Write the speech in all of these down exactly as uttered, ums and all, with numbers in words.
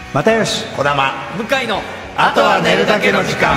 又吉、 児玉、 向井のあとは寝るだけの時間。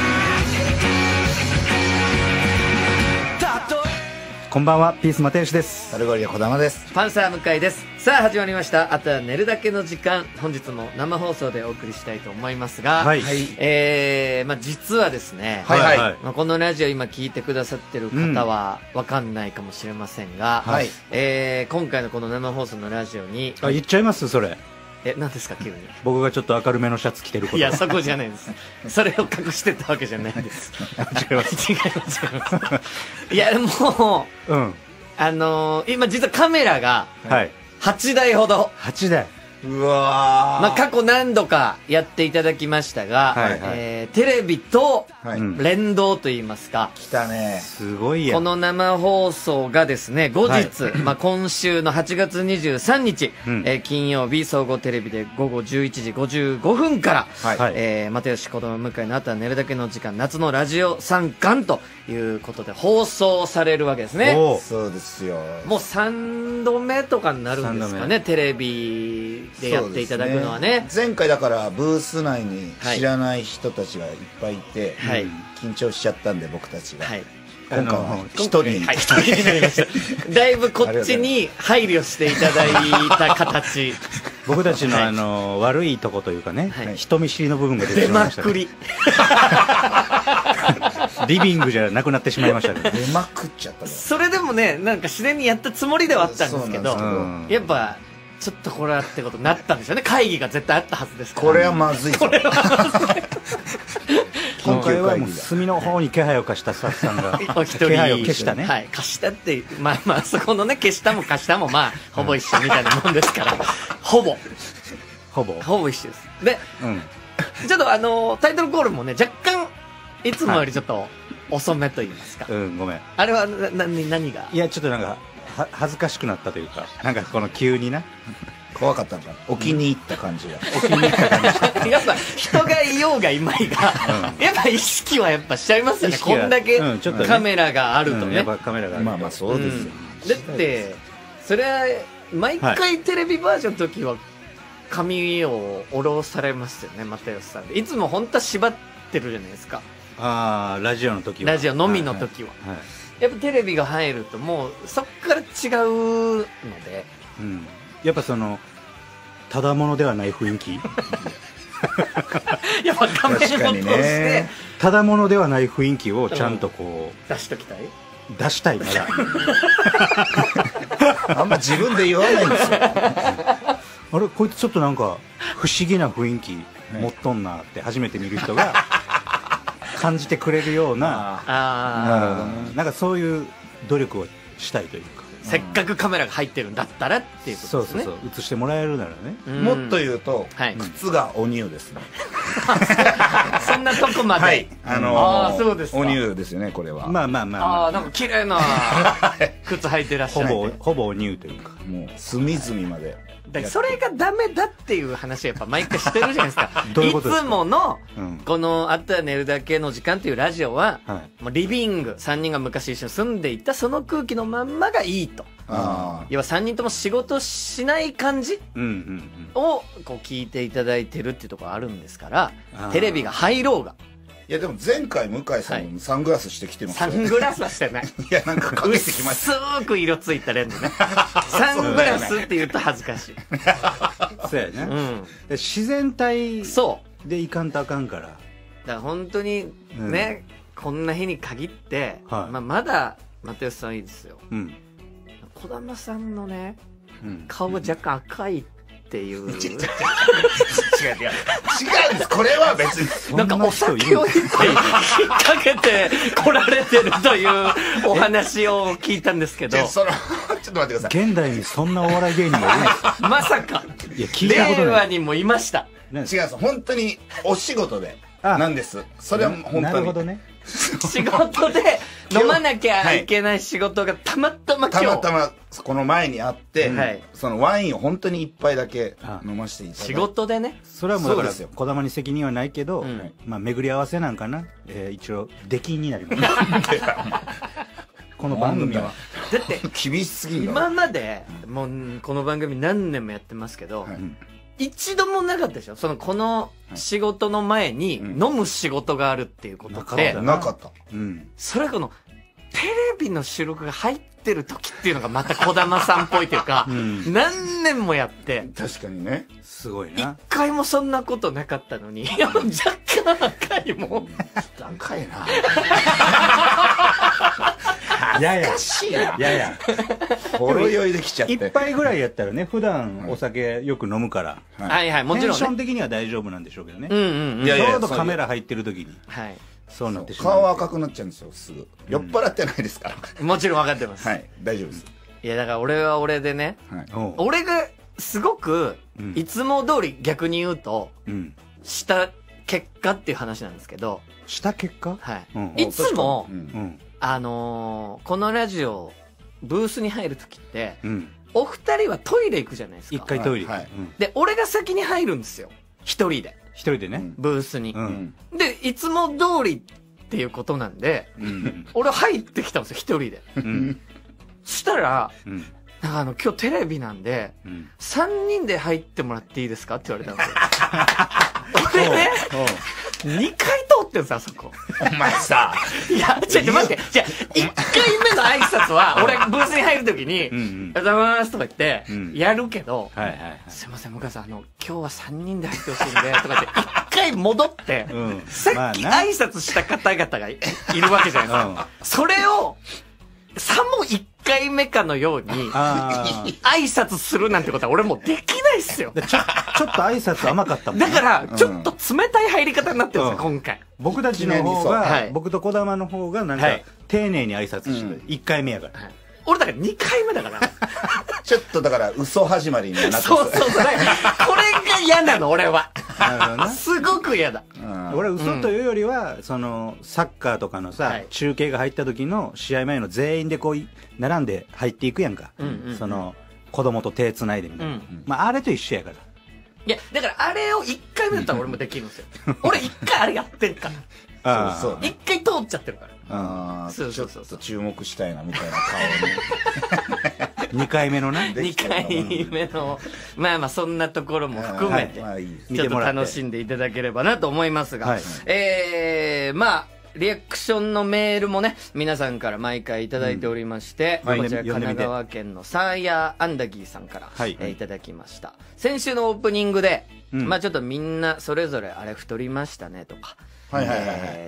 こんばんは、ピース又吉です。 サルゴリラ児玉です。 パンサー向井です。さあ始まりました、あとは寝るだけの時間。本日も生放送でお送りしたいと思いますが、 はい、 えー、まあ実はですね、 はいはい、 まあ、このラジオ今聞いてくださってる方はわかんないかもしれませんが、 はい、 えー、今回のこの生放送のラジオに、 あ、言っちゃいますそれ。 え、何ですか急に。 僕がちょっと明るめのシャツ着てること。 いや、そこじゃないです。それを隠してたわけじゃないです。 違います。 違います、違います。いや、もう、うん。あのー、今実はカメラが、はい。はちだいほど。 はちだい。 うわー。 まあ、過去何度かやっていただきましたが、はいはい、えー、テレビと連動といいますか。 来たね。 すごいや。 この生放送がですね、後日、はい、まあ、今週のはちがつにじゅうさんにち、うん、えー、金曜日、総合テレビでごごじゅういちじごじゅうごふんから、はい、えー、又吉子供向井のあとは寝るだけの時間、夏のラジオさんかんということで放送されるわけですね。 そうですよ。 もうさんどめとかになるんですかね、テレビでやっていただくのはね。 ね、前回だからブース内に知らない人たちがいっぱいいて、はい、緊張しちゃったんで僕たちが、はい、今回は一人に、 はい、一人になりましただいぶこっちに配慮していただいた形僕たちの、あの悪いとこというかね、はい、人見知りの部分が出てしまいました、ね、 出まくりリビングじゃなくなってしまいましたけど、 出まくっちゃった、ね、 それでもね、なんか自然にやったつもりではあったんですけど、やっぱちょっとこれはってことになったんですよね。会議が絶対あったはずですから。 これはまずいぞ。これはまずい。 今回はもう隅の方に気配を貸したスタッフさんがお一人気配を消したね。 はい、貸したって、まあまあそこのね、消したも貸したもまあほぼ一緒みたいなもんですから、ほぼほぼほぼ一緒です。で、うん、ちょっとあのタイトルコールもね、若干いつもよりちょっと遅めと言いますか。 うん、ごめん。 あれはな何何が？ いや、ちょっとなんかは恥ずかしくなったというか、なんかこの急にな怖かったのかな、お気に入った感じが、 うん、お気に入った感じやっぱ人がいようがいまいが、うん、やっぱ意識はやっぱしちゃいますよね。こんだけ、うん、ちょっとね、カメラがあるとね、うん、 やっぱカメラがあると、 まあまあそうですよ、 うん、だってそれは毎回テレビバージョンの時は髪を下ろされますよね、又吉さんで。いつも本当は縛ってるじゃないですか。 ああ、ラジオの時は、 ラジオのみの時は、はいはいはい、やっぱテレビが入るともうそっから違うので、 うん、やっぱそのただものではない雰囲気やっぱ画面を通して、ね、 ただものではない雰囲気をちゃんとこう、 うん、出しときたい出したいまだあんま自分で言わないんですよあれ、こいつちょっとなんか不思議な雰囲気持っとんなって初めて見る人が感じてくれるような、あ、なるほどね、なんかそういう努力をしたいというか、 せっかくカメラが入ってるんだったらっていうことですね。 そうそうそう、映してもらえるならね。 もっと言うと、はい、靴がお乳ですねそんなとこまで、はい、 あのー、あ、そうですか、お乳ですよね、これは。 まあまあまあ、まあ、 あ、なんか綺麗な靴履いてらっしゃる、 ほぼほぼお乳というか、 もう隅々まで。 だそれがダメだっていう話はやっぱ毎回してるじゃないですかどういうことですか。 いつもの、うん、この「あとは寝るだけの時間」というラジオは、はい、もうリビングさんにんが昔一緒に住んでいたその空気のまんまがいいと。あ、要はさんにんとも仕事しない感じをこう聞いていただいてるっていうところあるんですから、テレビが入ろうが。 いやでも前回向井さんサングラスしてきてますよね。 サングラスはしてない。いや、なんかかけてきました。薄く色ついたレンズね。サングラスって言うと恥ずかしい。 そうやね、うん、自然体でいかんとあかんから。だから本当にね、うん、こんな日に限って、はい、まあ、まだ又吉さんいいですよ、うん、児玉さんのね、うん、顔が若干赤いっていう、うん、違う違う違う違うんです。これは別になんかお酒を一杯引っ掛けて来られてるというお話を聞いたんですけど、 そのちょっと待ってください。 現代にそんなお笑い芸人もいるんですまさか。 いや、聞いたことない。 令和にもいました。 違うんです。本当にお仕事でなんです。それは本当に。なるほどね。 仕事で飲まなきゃいけない仕事がたまたま今日、 たまたまこの前にあって、はい、そのワインを本当に一杯だけ飲ませていただいて、 仕事でね。 それはもうだから児玉に責任はないけど、うん、まあ巡り合わせなんかな、えー、一応出禁になりますこの番組は。 だって厳しすぎる。 今までもうこの番組何年もやってますけど、はい、 一度もなかったでしょその、この仕事の前に飲む仕事があるっていうことって。 なかった。 うん。それこの、テレビの収録が入ってる時っていうのがまた児玉さんっぽいというか、うん、何年もやって。 確かにね。 すごいな。 一回もそんなことなかったのに、いや、若干赤いもん。 赤いな。 やや。やや。 ほろ酔いできちゃって。 一杯ぐらいやったらね、普段お酒よく飲むから。 はいはい、もちろん、ね。 テンション的には大丈夫なんでしょうけどね。 うんうんうん。 ちょうどカメラ入ってる時に。はい。そうなってしまう。 顔赤くなっちゃうんですよ、すぐ。酔っ払ってないですから。 もちろん分かってます。 はい、大丈夫です。 いや、だから俺は俺でね、俺がすごく、いつも通り逆に言うと、した結果っていう話なんですけど。 した結果？ はい。いつも、あの、このラジオ、ブースに入る時って、お二人はトイレ行くじゃないですか。 一回トイレ。 で、俺が先に入るんですよ。一人で。 一人でね。 ブースに。で、いつも通りっていうことなんで、俺入ってきたんですよ、一人で。そしたら、なんかあの、今日テレビなんで、三人で入ってもらっていいですかって言われたんですよ。俺ね、にかい通ってんすよ、あそこ。 お前さ。 いや、ちょっと待って、じゃあ、いっかいめの挨拶は、俺、ブースに入るときに、おはようございますとか言って、やるけど、すいません、向井さん、あの、今日はさんにんで入ってほしいんで、とかって、いっかい戻って、さっき挨拶した方々がいるわけじゃないですか。それを、さもいっかいめかのように、挨拶するなんてことは俺もうできないっすよ。 ちょ、ちょっと挨拶甘かったもんね。だから、ちょっと冷たい入り方になってるんですよ、今回。 僕たちの方が、僕と児玉の方が、なんか、丁寧に挨拶してる。いっかいめやから。 俺だからにかいめだから。 ちょっとだから嘘始まりになってそうそうそう。これが嫌なの、俺は。なるほどな。すごく嫌だ。 俺は嘘というよりは、その、サッカーとかのさ、中継が入った時の試合前の全員でこう、並んで入っていくやんか。その、子供と手繋いでみたいな。まあ、あれと一緒やから。 いや、だからあれをいっかいめだったら俺もできるんですよ。俺いっかいあれやってるから。そうそう。いっかい通っちゃってるから。 ああ、そうそうそう。注目したいな、みたいな顔に。にかいめのね。 にかいめの、まあまあそんなところも含めて、ちょっと楽しんでいただければなと思いますが、えー、まあ、リアクションのメールもね、皆さんから毎回いただいておりまして、こちら神奈川県のサーヤーアンダギーさんから、いただきました。先週のオープニングで、まあちょっとみんなそれぞれあれ太りましたねとか、はいはいはい、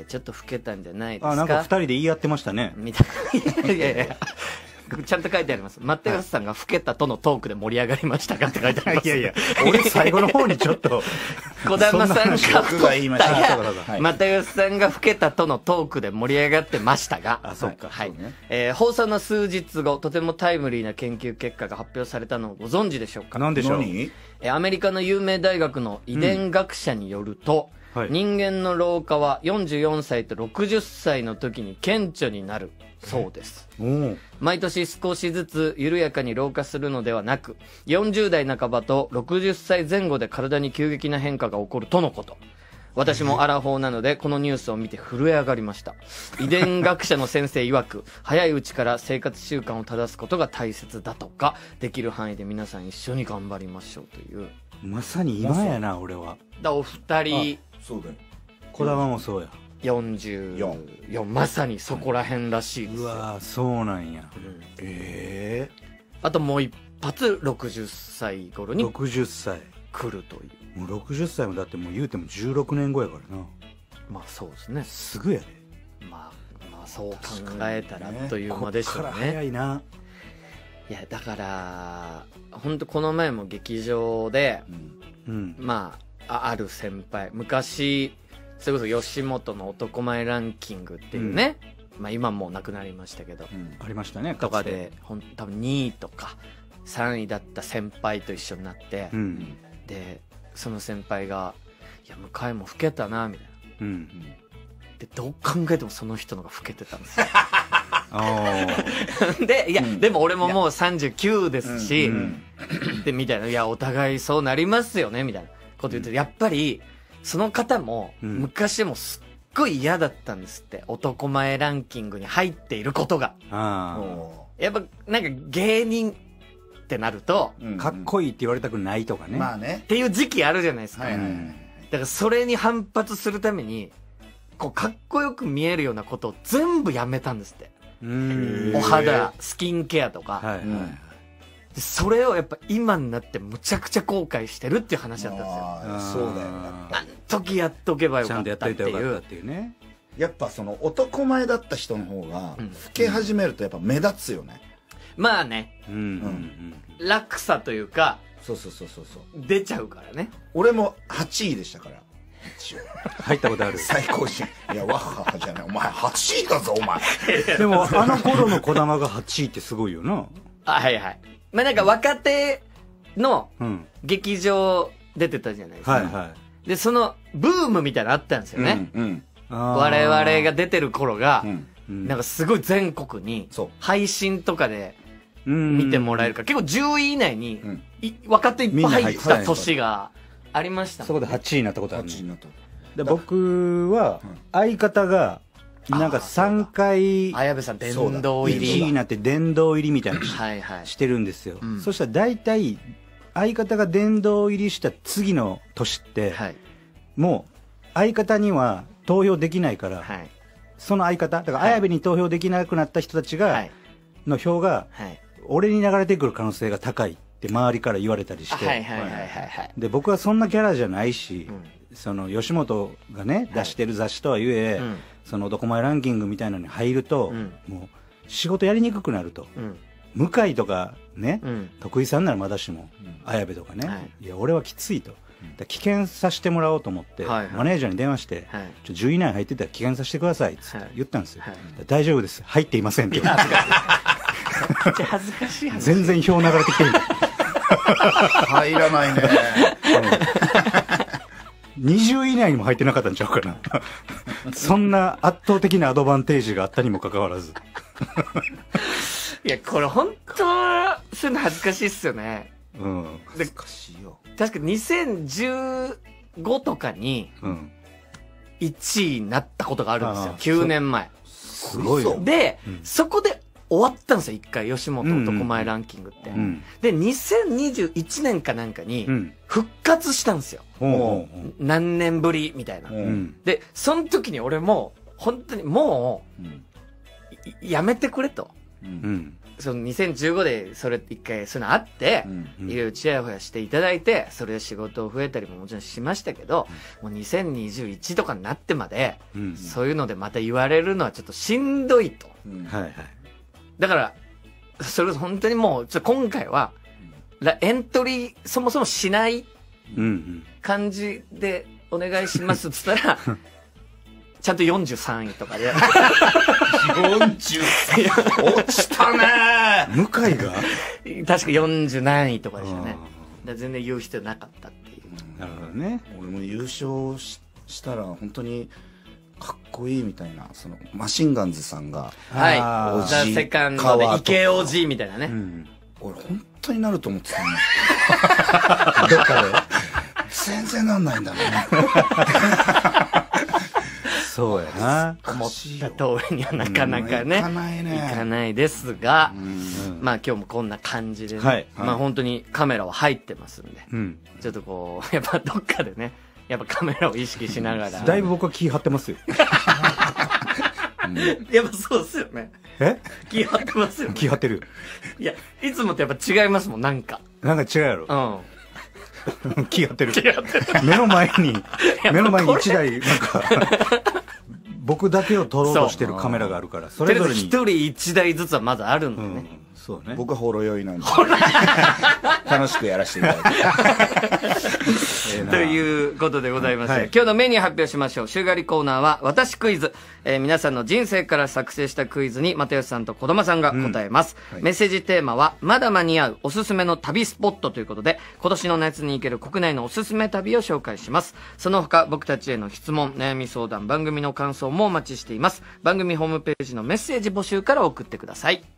ちょっと老けたんじゃないですか。 あ、なんか二人で言い合ってましたね。 みたいな。いやいやちゃんと書いてあります。マッテウスさんが老けたとのトークで盛り上がりましたかって書いてあります。 いやいや、俺最後の方にちょっと。 児玉さんが太ったや、マッテウスさんが老けたとのトークで盛り上がってましたが、 あ、そっか。 はい。えー、放送の数日後、とてもタイムリーな研究結果が発表されたのをご存知でしょうか？ 何でしょう？ えー、アメリカの有名大学の遺伝学者によると、うんはい、人間の老化はよんじゅうよんさいとろくじゅっさいの時に顕著になるそうです。毎年少しずつ緩やかに老化するのではなく、よんじゅうだいなかばとろくじゅっさいぜん後で体に急激な変化が起こるとのこと。私もアラフォーなのでこのニュースを見て震え上がりました。遺伝学者の先生曰く、早いうちから生活習慣を正すことが大切だとか、できる範囲で皆さん一緒に頑張りましょうという。 まさに今やな、俺は。 だお二人、 そうだよ。 児玉もそうや。 よんじゅうよん、まさにそこら辺らしいですよ。 うわー、そうなんや。うん、ええー。あともう一発ろくじゅっさい頃に。 ろくじゅっさい。 来るという。 もうろくじゅっさいもだってもう言うてもじゅうろくねんごやからな。 まあそうですね。 すぐやで。 まあ、まあそう考えたらという間でしょうね。こっから早いな。 いや、だから、ほんとこの前も劇場で、うん、まあ、あ、ある先輩、昔、それこそ吉本の男前ランキングっていうね、うん、まあ今もうなくなりましたけど、うん、 ありましたね、 とかで、ほん多分にいとかさんいだった先輩と一緒になって、うん、で、その先輩が、いや、向井も老けたな、みたいな。うん、で、どう考えてもその人のが老けてたんですよ。で、いや、うん、でも俺ももうさんじゅうきゅうですし、うんうん、で、みたいな、いや、お互いそうなりますよね、みたいなこと言って、やっぱり、その方も、昔もすっごい嫌だったんですって。男前ランキングに入っていることが。あやっぱ、なんか芸人ってなると、 うん、かっこいいって言われたくないとかね。 まあね。 っていう時期あるじゃないですか。 はいはいはい。 だからそれに反発するために、こう、かっこよく見えるようなことを全部やめたんですって。お肌、スキンケアとか。はいはい、でそれをやっぱ今になってむちゃくちゃ後悔してるっていう話だったんですよ。 そうだよね。 あの時やっとけばよかったっていう。ちゃんとやっといたよかったっていうね。やっぱその男前だった人の方が、老け始めるとやっぱ目立つよね。 まあね。うん。落差というか、 そうそうそうそうそう。 出ちゃうからね。 俺もはちいでしたから。 入ったことある。 最高順。いや、わははじゃない。お前はちいだぞ、お前。 でも、あの頃の児玉がはちいってすごいよな。 あ、はいはい。まあなんか若手の劇場出てたじゃないですか。はいはい。で、そのブームみたいなのあったんですよね。うん。我々が出てる頃が、なんかすごい全国に配信とかで見てもらえるから、結構じゅうい以内に若手いっぱい入った年がありました。 そこではちいになったことある。はちいになった。で、僕は相方がなんかさんかい綾部さん殿堂入りいちいになって殿堂入りみたいなのしてるんですよ。そしたら大体相方が殿堂入りした次の年ってもう相方には投票できないから、はい、その相方だから綾部に投票できなくなった人たちが、はい、の票が、はい、俺に流れてくる可能性が高いって周りから言われたりしてで僕はそんなキャラじゃないし、うん、その吉本がね、はい、出してる雑誌とはいえ、うん、その男前ランキングみたいなのに入ると、うん、もう仕事やりにくくなると、うん、向井とかね、うん、徳井さんならまだしも、うん、綾部とかね、はい、いや俺はきついと。棄権させてもらおうと思って、はいはい、マネージャーに電話して、はい、ちょじゅうい以内入ってたら棄権させてくださいって言ったんですよ、はい、大丈夫です入っていませんって言われて恥ずかしい恥ずかしい全然票流れてきてる入らないねにじゅうい以内にも入ってなかったんちゃうかなそんな圧倒的なアドバンテージがあったにもかかわらずいやこれ本当そういうの恥ずかしいっすよね。 うん、恥ずかしいよ。 確かにせんじゅうごとかにいちいになったことがあるんですよ、きゅうねんまえ。 すごいよ。 で、うん、そこで終わったんですよ、一回吉本男前ランキングって、うんうん、でにせんにじゅういちねんかなんかに復活したんですよ、うん、もう何年ぶりみたいな、うん、でその時に俺も本当にもう、うん、やめてくれと、うんそのにせんじゅうごでそれ一回そういうのあって、いろいろちやほやしていただいて、それで仕事を増えたりももちろんしましたけど、もうにせんにじゅういちとかになってまで、そういうのでまた言われるのはちょっとしんどいと。はいはい。だから、それ本当にもう、ちょっと今回は、エントリーそもそもしない感じでお願いしますっつったら、ちゃんとよんじゅうさんいとかで。よんじゅうさん落ちたね向井が確かよんじゅうなんいとかでしたね。だ全然言う必要なかったっていう。 なるほどね。 俺も優勝 し, したら本当にかっこいいみたいな、そのマシンガンズさんが。 はい。ザ・セカンドでイケオジみたいなね。うん、 俺本当になると思ってたね。どっかで。全然なんないんだね。 そうやな。 思った通りにはなかなかね、うん、いかないね。いかないですが、うん、まあ今日もこんな感じでね、はい、まあ本当にカメラは入ってますんで、うん、ちょっとこう、やっぱどっかでね、やっぱカメラを意識しながら。 だいぶ僕は気張ってますよ。 うん、やっぱそうですよね。 え気張ってますよね。 気張ってる。 いや、いつもとやっぱ違いますもん、なんか。 なんか違うやろ。うん。気張ってる。 気張ってる。 目の前に、目の前に一台、なんか、僕だけを撮ろうとしてるカメラがあるから、 それぞれに。一人一台ずつはまずあるんだよね。うん、 そうね。僕はほろ酔いなんで。楽しくやらせていただいて。 ということでございまして、はい、今日のメニュー発表しましょう。週替りコーナーは、私クイズ。えー、皆さんの人生から作成したクイズに、又吉さんと児玉さんが答えます。うんはい、メッセージテーマは、まだ間に合うおすすめの旅スポットということで、今年の夏に行ける国内のおすすめ旅を紹介します。その他、僕たちへの質問、悩み相談、番組の感想もお待ちしています。番組ホームページのメッセージ募集から送ってください。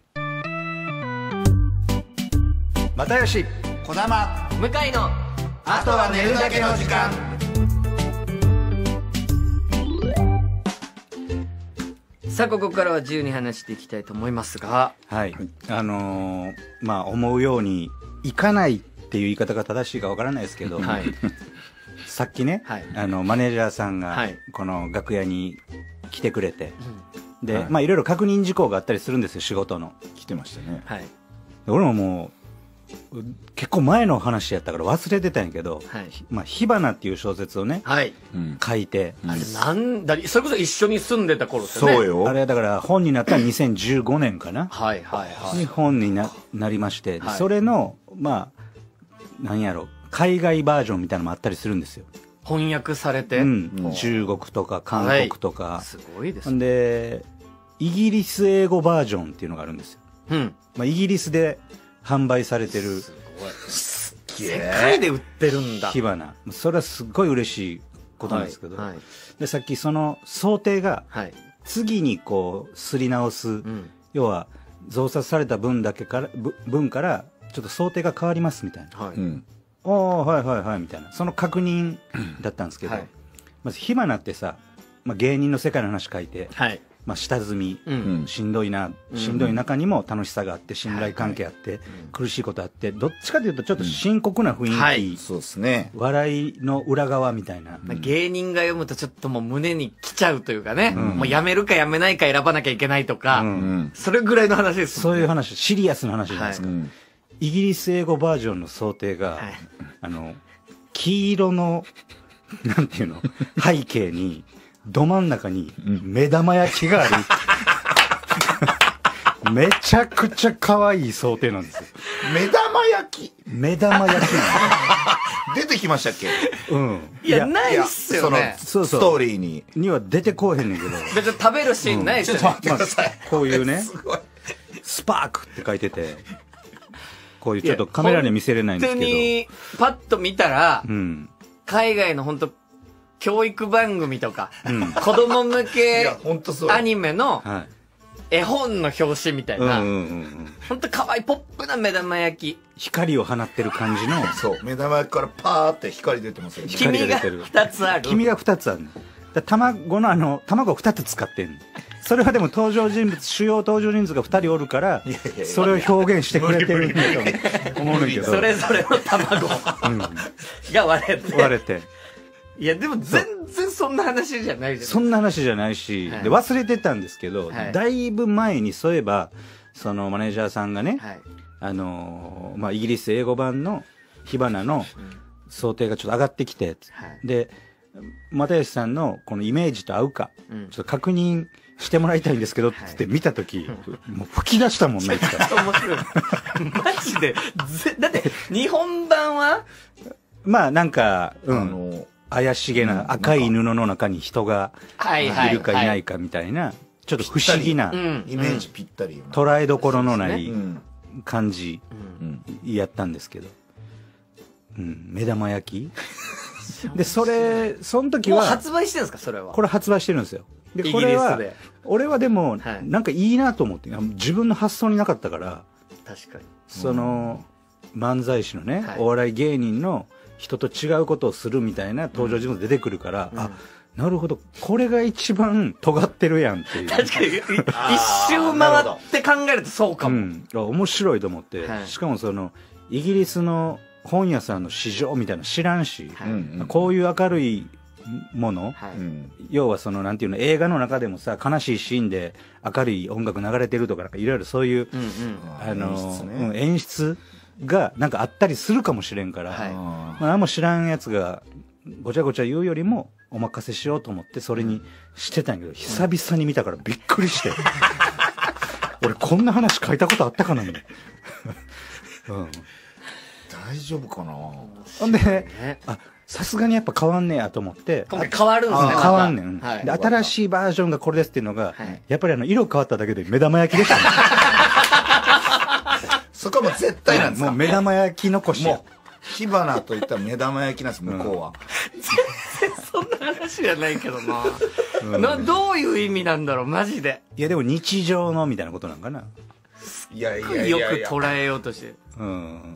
又吉、 児玉、 向井のあとは寝るだけの時間。 さあここからは自由に話していきたいと思いますが、 はい、あのー、まあ思うようにいかないっていう言い方が正しいかわからないですけど、はい、さっきね、はい、あのマネージャーさんがこの楽屋に来てくれて、うん、で、はい、まあいろいろ確認事項があったりするんですよ、仕事の。 来てましたね。 はい、俺ももう結構前の話やったから忘れてたんやけど、はい、まあ火花っていう小説をね、はい、書いて、 あれなんだ、それこそ一緒に住んでた頃ですよね。 そうよ。あれだから本になったらにせんじゅうごねんかな。はいはいはい。に本に な, なりまして、はい、それのまあなんやろ、海外バージョンみたいなのもあったりするんですよ。 翻訳されて、 うん、中国とか韓国とか、はい、 すごいですね。 でイギリス英語バージョンっていうのがあるんですよ。うん。まあイギリスで販売されてる、 すごい、すげえ、世界で売ってるんだ、 火花。それはすっごい嬉しいことなんですけど、はいはい、でさっきその想定が、はい、次にこうすり直す、うん、要は増刷された分だけから分からちょっと想定が変わりますみたいな、はい、うん、おーはいはいはいみたいな、その確認だったんですけど、はい、まず火花ってさ、まあ、芸人の世界の話書いて、はい、まあ、下積み、うん、しんどいな、しんどい中にも楽しさがあって、信頼関係あって、はいはい、苦しいことあって、どっちかというとちょっと深刻な雰囲気、うん、はい、 そうですね、 笑いの裏側みたいな、 うん、芸人が読むとちょっともう胸に来ちゃうというかね、うん、もうやめるかやめないか選ばなきゃいけないとか、うん、それぐらいの話ですもんね。そういう話、シリアスな話じゃないですか、はい、イギリス英語バージョンの想定が、はい、あの黄色のなんていうの背景にど真ん中に目玉焼きがある、うん、めちゃくちゃ可愛い想定なんですよ。 目玉焼き目玉焼き出てきましたっけ？ うん。いや、ないっすよね。 そのストーリーにには出てこうへんねんけど、 別に食べるシーンないっすよね、うん、ちょっと待ってください、 まあ、こういうねスパークって書いてて、こういうちょっとカメラに見せれないんですけど、 本当にパッと見たら、うん、海外の本当教育番組とか、うん、子供向けアニメの絵本の表紙みたいな、本当可愛いポップな目玉焼き、 光を放ってる感じの、 そう目玉焼きからパーって光出てますよね。 黄身がふたつある。 黄身がふたつある。だ卵のあの卵をふたつ使ってんの。それはでも登場人物、主要登場人物がふたりおるから、それを表現してくれてるんだと思うんだけど、 それぞれの卵が割れて割れて、 いやでも全然そんな話じゃないじゃないですか。 そんな話じゃないし、はい、で忘れてたんですけど、はい、だいぶ前にそういえばそのマネージャーさんがね、はい、あのー、まあイギリス英語版の火花の想定がちょっと上がってきて、はい、で又吉さんのこのイメージと合うか、うん、ちょっと確認してもらいたいんですけどって見たとき、はい、もう吹き出したもんね。面白い。マジでぜだって日本版はまあなんか、うん、あの怪しげな赤い布の中に人がいるかいないかみたいな、ちょっと不思議なイメージぴったり、 捉えどころのない感じやったんですけど、うん、目玉焼きで、それその時はもう発売してるんですか？それはこれ発売してるんですよ。でこれは俺はでもなんかいいなと思って、自分の発想になかったから、 確かにその漫才師のね、お笑い芸人の人と違うことをするみたいな登場人物出てくるから、うん、あ、なるほど、これが一番尖ってるやんっていう。 確かに一周回って考えるとそうかも、うん、 面白いと思って、はい、しかもそのイギリスの本屋さんの市場みたいなの知らんし、はい、こういう明るいもの、はい、要はそのなんていうの、映画の中でもさ、悲しいシーンで明るい音楽流れてるとか、なんかいろいろそういう、うんうん、あの演出ね、うん、演出がなんかあったりするかもしれんから、はい、まあ、何も知らんやつがごちゃごちゃ言うよりもお任せしようと思ってそれにしてたんやけど、久々に見たからびっくりして、うん、俺こんな話書いたことあったかなみたいな、うん、 大丈夫かな。 ほんで、あ、さすがにやっぱ変わんねやと思って、 今回変わるんですね。 変わんねん、はい、で新しいバージョンがこれですっていうのが、はい、やっぱりあの色変わっただけで目玉焼きでしたね。 そこも絶対なんですか？ もう目玉焼き残しや。 もう火花といったら目玉焼きなんです、向こうは。 全然そんな話じゃないけどな。うん、などういう意味なんだろうマジで。 いやでも日常のみたいなことなんかな。 いやいやいやいやよく捉えようとしてる。うん。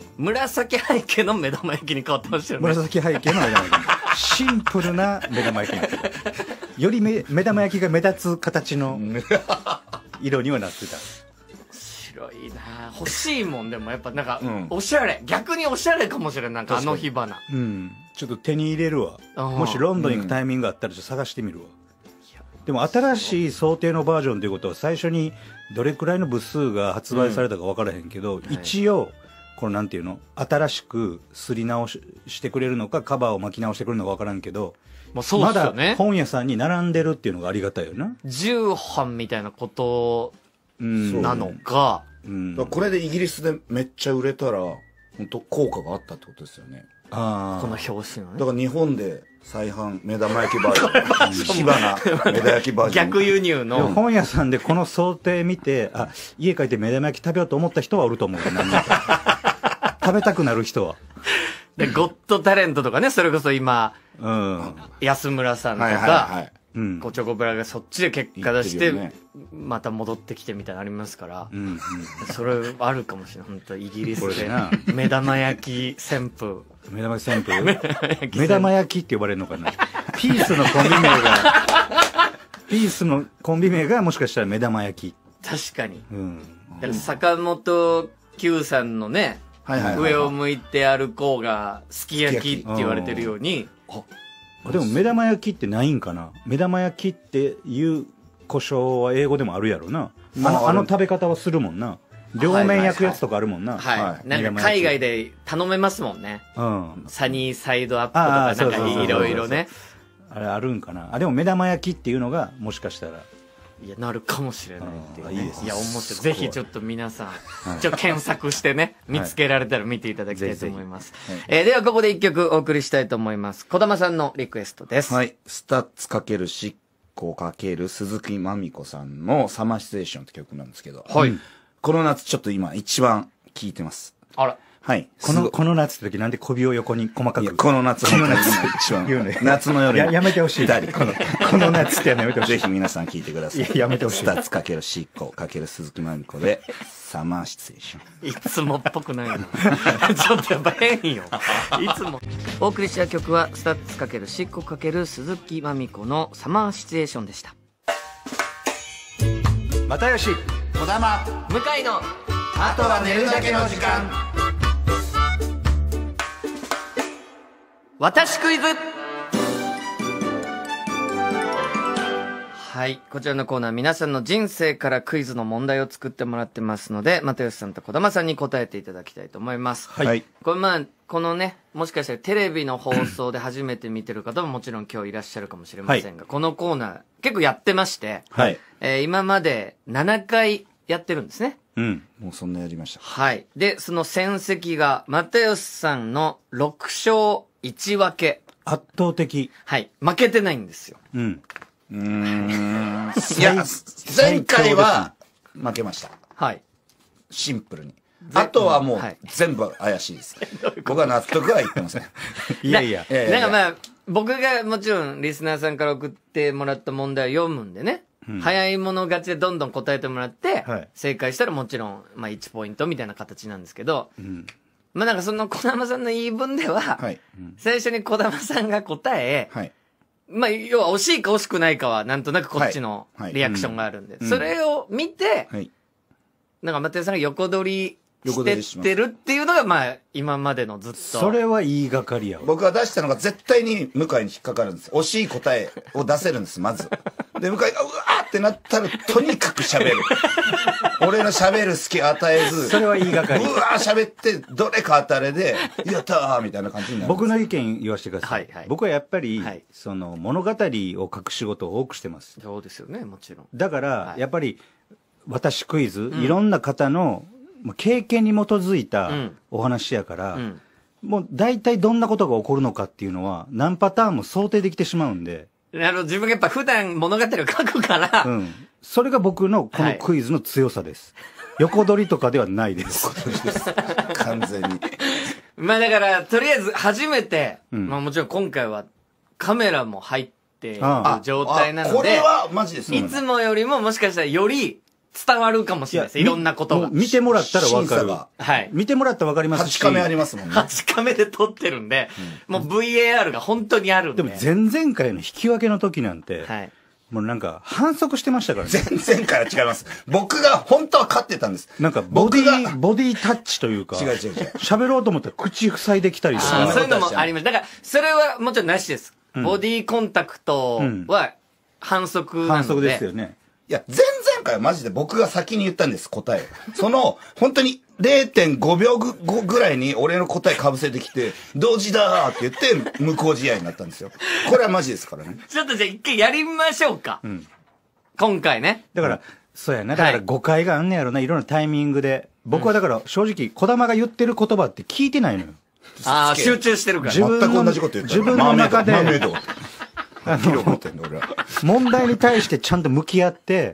紫背景の目玉焼きに変わってましたよね。 紫背景の目玉焼き。シンプルな目玉焼きになってる。より目目玉焼きが目立つ形の色にはなってた。 白いな欲しいもん。でもやっぱなんか、うん、おしゃれ。逆におしゃれかもしれない。なんかあの火花。 うん。ちょっと手に入れるわ。もしロンドン行くタイミングがあったらちょっと探してみるわ。うん、でも新しい想定のバージョンということは最初にどれくらいの部数が発売されたか分からへんけど、うん、一応、このなんていうの新しくすり直ししてくれるのかカバーを巻き直してくれるのか分からんけど、 まあそうですよね、 まだ本屋さんに並んでるっていうのがありがたいよな。 重版みたいなことなのか、 うん、だからこれでイギリスでめっちゃ売れたら本当効果があったってことですよね。 あこの表紙のね。 だから日本で再販目玉焼きバージョン火花目玉焼きバージョン逆輸入の本屋さんでこの想定見てあ家帰って目玉焼き食べようと思った人はおると思う。何食べたくなる人はでゴッドタレントとかね、それこそ今、うん、安村さんとか、はいはいはい、うん、チョコプラがそっちで結果出して、ね、また戻ってきてみたいなのありますから、うんうん、それあるかもしれない。本当イギリスで目玉焼き旋風目玉焼き旋風目玉焼きって呼ばれるのかな。ピースのコンビ名がピースのコンビ名がもしかしたら目玉焼き。 確かに、うん、だから坂本九さんのね、はいはいはいはい、上を向いて歩こうがすき焼きって言われてるように、 あでも目玉焼きってないんかな。目玉焼きっていう故障は英語でもあるやろな。あのあの食べ方はするもんな。両面焼くやつとかあるもんな。 はい、はいはい、なんか海外で頼めますもんね。うん。サニーサイドアップとかなんかいろいろね。 あれあるんかな。あでも目玉焼きっていうのがもしかしたら。 いやなるかもしれないっていう、ね、いいですね。いや思ってぜひちょっと皆さん、はい、ちょっと検索してね見つけられたら見ていただきたいと思います。はい、えー、ではここで一曲お送りしたいと思います。児玉さんのリクエストです。 はい。スタッツ×しっこ×鈴木まみこさんのサマーシチュエーションって曲なんですけど、はい。この夏ちょっと今一番聴いてます。 あら。 はい。 この、この夏って時なんで小指を横に細かく。 この夏、 この夏一番。言うね。夏の夜や。やめてほしい。この、この夏ってやめてほしい。 ぜひ皆さん聞いてください。 いや、やめてほしい。 スタッツ×しっこ×鈴木まみこで、サマーシチュエーション。 いつもっぽくないな。ちょっとやっぱ変よ。いつも。お送りした曲は、スタッツ×しっこ×鈴木まみこのサマーシチュエーションでした。 又吉、 児玉、 向井の、 あとは寝るだけの時間。 私クイズ。はい。こちらのコーナー、皆さんの人生からクイズの問題を作ってもらってますので、又吉さんと児玉さんに答えていただきたいと思います。 はい。 これまあ、このね、もしかしたらテレビの放送で初めて見てる方ももちろん今日いらっしゃるかもしれませんが、はい、このコーナー結構やってまして、はい。えー、今までななかいやってるんですね。 うん。もうそんなやりました。 はい。で、その戦績が、又吉さんのろくしょういちわけ。 圧倒的。 はい。負けてないんですよ。 うん。うーん。いや、前回は負けました。 はい。 シンプルに。あとはもう全部怪しいです。僕は納得は言ってません。 いやいや。なんかまあ、僕がもちろんリスナーさんから送ってもらった問題を読むんでね。うん、早い者勝ちでどんどん答えてもらって、はい、正解したらもちろん、まあいちポイントみたいな形なんですけど、うん、まあなんかその児玉さんの言い分では、はいうん、最初に児玉さんが答え、はい、まあ要は惜しいか惜しくないかはなんとなくこっちのリアクションがあるんで、はいはいうん、それを見て、はい、なんか又吉さんが横取りしてってるっていうのがまあ今までのずっとそれは言いがかりやわ。 僕が出したのが絶対に向井に引っかかるんです。惜しい答えを出せるんですまずで向井がうわーってなったらとにかく喋る俺の喋る隙与えずそれは言いがかりうわー喋ってどれか当たれでやったーみたいな感じになる。 僕の意見言わせてください、はいはい、僕はやっぱり、はい、その物語を書く仕事を多くしてます。 そうですよねもちろん。 だから、はい、やっぱり私クイズ、うん、いろんな方の経験に基づいたお話やから、うん、もう大体どんなことが起こるのかっていうのは何パターンも想定できてしまうんで。 なるほど。自分がやっぱ普段物語を書くから。 うん。それが僕のこのクイズの強さです。はい、横取りとかではないです。 横取りです。完全に。 まあだから、とりあえず初めて、うん、まあもちろん今回はカメラも入っている状態なので、 これはマジですね。 いつもよりももしかしたらより伝わるかもしれないです。いろんなことが。 見てもらったらわかる。 はい。 見てもらったらわかりますし。 はちカメありますもんね。 はちカメで撮ってるんで、もう ブイエーアール が本当にあるんで。 でも前々回の引き分けの時なんて、はい。もうなんか反則してましたからね。 前々回は違います。僕が本当は勝ってたんです。 なんかボディ、ボディタッチというか。 違う違う違う。 喋ろうと思ったら口塞いできたりとか。 そういうのもあります。だから、それはもちろんなしです。ボディコンタクトは反則なので。 反則ですよね。 いや、前々回はマジで僕が先に言ったんです、答えを。その、本当に れいてんごびょうごぐらいに俺の答え被せてきて、同時だーって言って無効試合になったんですよ。これはマジですからね。 ちょっとじゃあ一回やりましょうか。うん、今回ね。 だから、そうやな。だから誤解があんねやろな、いろんなタイミングで。僕はだから正直、児玉が言ってる言葉って聞いてないのよ。 ああ、集中してるから。 全く同じこと言ってる。 自分の中で。問題に対してちゃんと向き合って、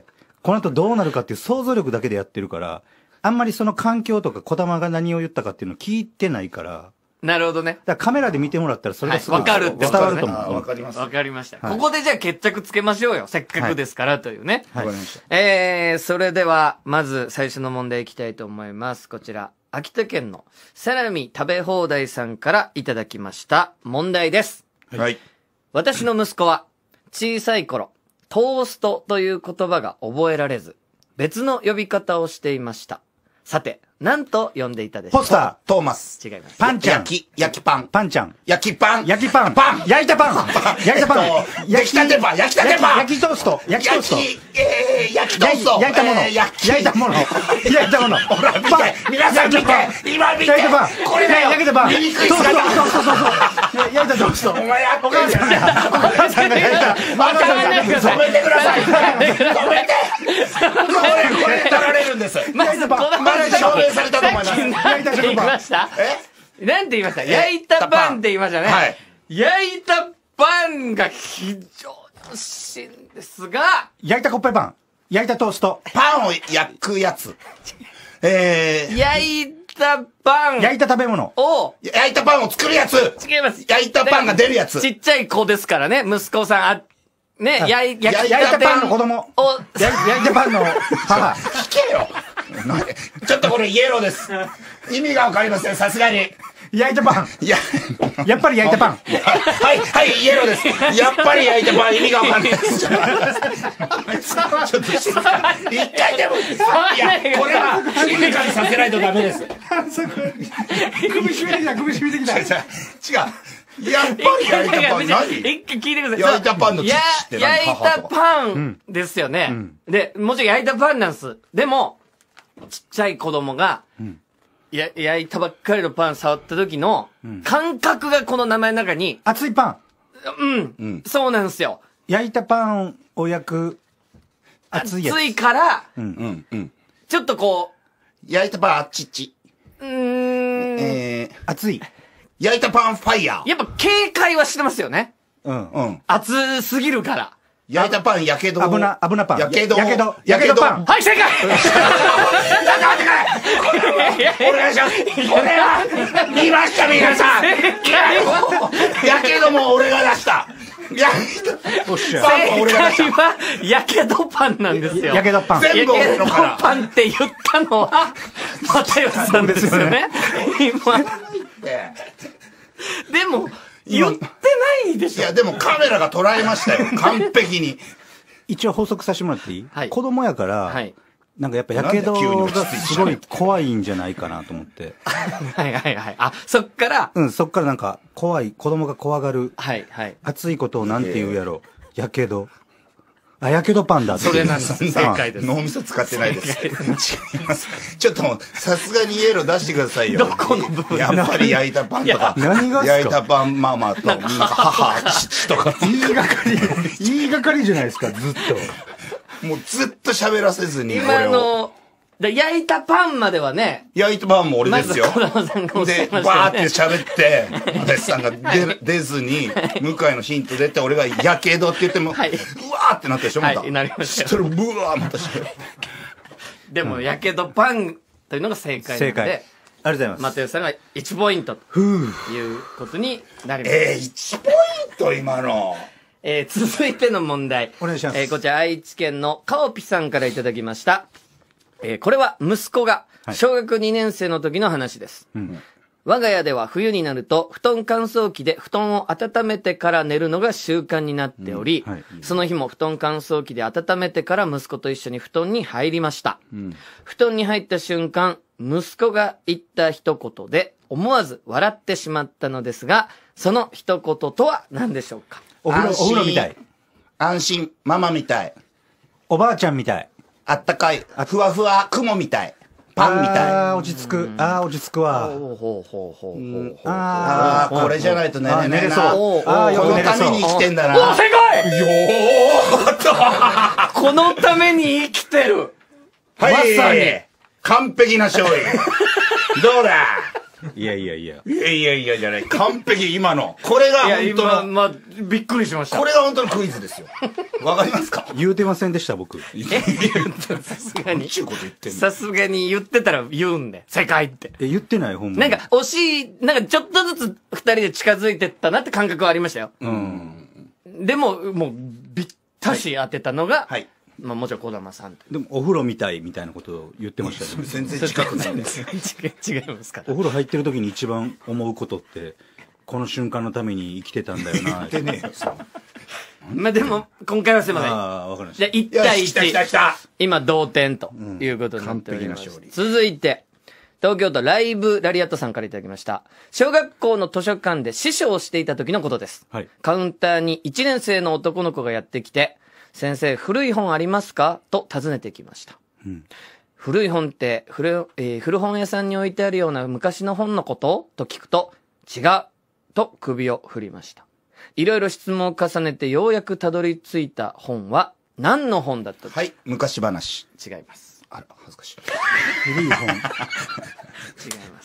この後どうなるかっていう想像力だけでやってるから、あんまりその環境とか児玉が何を言ったかっていうのを聞いてないから。 なるほどね。 だからカメラで見てもらったらそれがすごい伝わるって伝わると思う。 わかります。 わかりました。ここでじゃあ決着つけましょうよ。せっかくですからというね。 わかりました。 えー、それでは、まず最初の問題いきたいと思います。こちら、秋田県のサラミ食べ放題さんからいただきました問題です。 はい。 私の息子は、小さい頃、トーストという言葉が覚えられず、別の呼び方をしていました。さて、何と呼んでいたでしょうか？ ポスター。 トーマス。 違います。 パンちゃん。 焼き、焼きパン。 パンちゃん。 焼きパン。 焼きパン。 パン。 焼いたパン。焼いたパン。 焼きたてパン。焼きたてパン。 焼きトースト。焼きトースト。 えー、焼きトースト。 焼いたもの。焼いたもの。焼いたもの。 ほら、見て。皆さん見て。今見て。 焼いたパン。 これだよ。 焼けたパン。 見にくい姿。 そうそうそうそう。焼いたトースト。 お前やってるじゃん。 お母さんが焼いた。 わからないでください。 止めてください。止めて。これ、これで取られるんです。 まず、このまだ証明されたと思います。 何て言いました？え？なんて言いました？焼いたパンって言いましたね。 はい。 焼いたパンが非常に惜しいんですが。 焼いたコッペパン。焼いたトースト。 パンを焼くやつ。えー。焼いたパン。 焼いた食べ物。 を。 焼いたパンを作るやつ。 違います。 焼いたパンが出るやつ。 ちっちゃい子ですからね、息子さん。あね、焼い、 焼いたパンの子供。 を、 焼いたパンの母。 聞けよ。ちょっとこれイエローです。意味がわかりません、さすがに。 焼いたパン。 いや、 やっぱり焼いたパン。 はい、はい、イエローです。やっぱり焼いたパン、意味がわかんないです。ちょっと静かに。一回でも。いや、これは静かにさせないとダメです。 反則。首絞めてきた、首絞めてきた。 違う。やっぱり焼いたパン何？ 一回聞いてください。 焼いたパンの父って何？ 焼いたパンですよね。で、もちろん焼いたパンなんです。でも、ちっちゃい子供が、や、焼いたばっかりのパン触った時の、感覚がこの名前の中に。 熱いパン。 うん。そうなんですよ。 焼いたパンを焼く、熱いやつ。 熱いから、 うんうん。 ちょっとこう、焼いたパンあっちっち。 うーん。 えー、熱い。 焼いたパンファイヤー。 やっぱ警戒はしてますよね。 うんうん。 熱すぎるから。 焼いたパン、やけど。 危な、危なパン。 やけど。 やけど。やけどパン。 はい、正解お願いします。これは、見ました、皆さん。やけども俺が出した。やけど。おっしゃ。パンは俺が出した。 正解は、やけどパンなんですよ。 やけどパン。 全部俺のから。 やけどパンって言ったのは、又吉さんですよね。今。でも、言ってないでしょ。 いや、でもカメラが捉えましたよ。完璧に。 一応補足させてもらっていい？ はい。 子供やから、はい。なんかやっぱやけどがすごい怖いんじゃないかなと思って。 はいはいはい。あ、そっから。 うん、そっからなんか怖い、子供が怖がる。 はいはい。 熱いことをなんて言うやろ。やけど。あ、やけどパンだって。 それなんです。正解です。 脳みそ使ってないです。違います。ちょっともう、さすがにイエロー出してくださいよ。 どこの部分？ やっぱり焼いたパンとか。 何が焼いたパンママと、母、父とか。 言いがかり、言いがかりじゃないですか、ずっと。もうずっと喋らせずに。 今の、焼いたパンまではね。 焼いたパンも俺ですよ。 まず小玉さんがおっしゃいましたね。 で、バーって喋って、私さんが出出ずに、向井のヒント出て、俺がやけどって言っても、はい、うわーってなったでしょ、また。 はい、なりましたよ。 それブワーまたして。 でも、やけどパンというのが正解なので。正解。ありがとうございます。 又吉さんがいちポイントということになります。 えー、いちポイント今の。 えー、続いての問題。 お願いします。 えー、こちら愛知県のかおぴさんからいただきました。 えーこれは息子が小学にねん生の時の話です。 うん。 我が家では冬になると布団乾燥機で布団を温めてから寝るのが習慣になっており、 うんはい、 その日も布団乾燥機で温めてから息子と一緒に布団に入りました。うん、布団に入った瞬間、息子が言った一言で思わず笑ってしまったのですが、その一言とは何でしょうか？ お風呂、お風呂みたい。 安心、ママみたい。 おばあちゃんみたい。 あったかい、ふわふわ、雲みたい。パンみたい。 ああ、落ち着く。ああ、落ち着くわ。 ほうほうほうほうほう。 ああ、これじゃないと寝れないな。 ああ、よく寝れそう。 このために生きてんだな。 お、正解よーっこのために生きてる。 はい。 まさに。 完璧な勝利。どうだいやいやいや。 いやいやいやじゃない。完璧、今の。これが本当の。 まあ、びっくりしました。 これが本当のクイズですよ。わかりますか？ 言うてませんでした、僕。 えさすがに。さすがに言ってたら言うんで。正解って。 え、言ってない、ほんまに。なんか、惜しい、なんかちょっとずつ二人で近づいてったなって感覚はありましたよ。 うん。 でも、もう、びったし当てたのが、 はい。 まあもちろん児玉さん。 でもお風呂みたいみたいなことを言ってましたね。 全然近くないんですよ。 違いますか？ お風呂入ってる時に一番思うことって、この瞬間のために生きてたんだよな。 言ってねえよ。 まあでも、今回はすいません。 ああ、わかりました。 じゃあいち対いち。 来た来た来た。 今同点ということになっております。 完璧な勝利。 続いて、東京都ライブラリアットさんからいただきました。小学校の図書館で師匠をしていた時のことです。はい、カウンターにいちねん生の男の子がやってきて、先生、古い本ありますかと尋ねてきました。うん、古い本って古、えー、古本屋さんに置いてあるような昔の本のことと聞くと、違うと首を振りました。いろいろ質問を重ねてようやくたどり着いた本は何の本だったはい、昔話。 違います。 あら、恥ずかしい。 古い本。違います。